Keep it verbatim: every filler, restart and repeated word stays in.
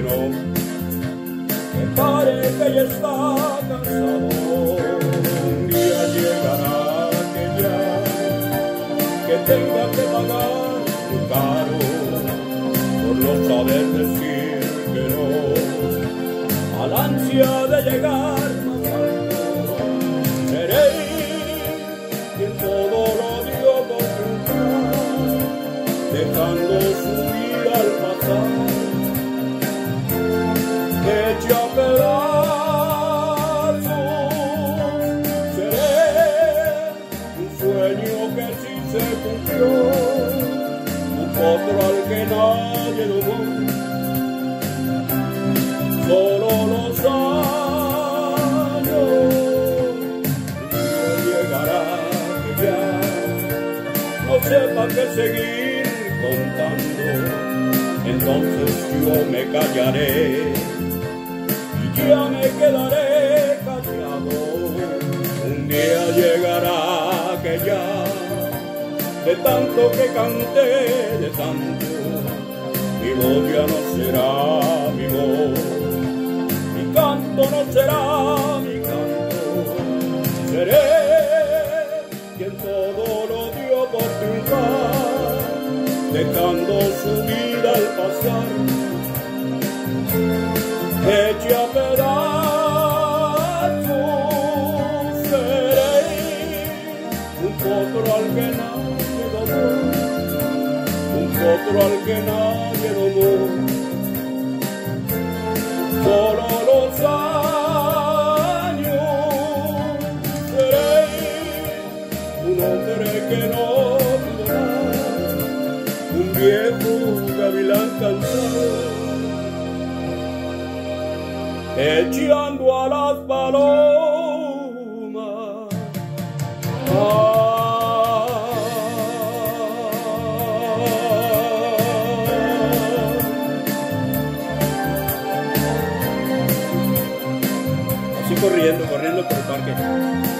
no, que pare que ya está cansado. Un día llegará que ya, que tenga que pagar muy caro por no saber decir que no al ansia de llegar más alto. Seré quien todo lo dio por triunfar, dejando su vida al pasar, hecha a pedazos. Seré un sueño que sí se cumplió, un potro al que nadie domó. Solo los años, llegará que ya no sepa qué seguir contando. Entonces yo me callaré y ya me quedaré callado. Un día llegará que ya, de tanto que canté, de tanto, mi voz ya no será mi voz. Mi canto no será mi canto, seré quien todo lo dio por triunfar, dejando su vida al pasar, hecha a pedazos. Seré un potro al que nadie domó, un potro al que nadie domó. Solo los años seré un hombre que no pudo más, un viejo gavilán cansado, echando a las palomas. Ah, corriendo, corriendo por el parque.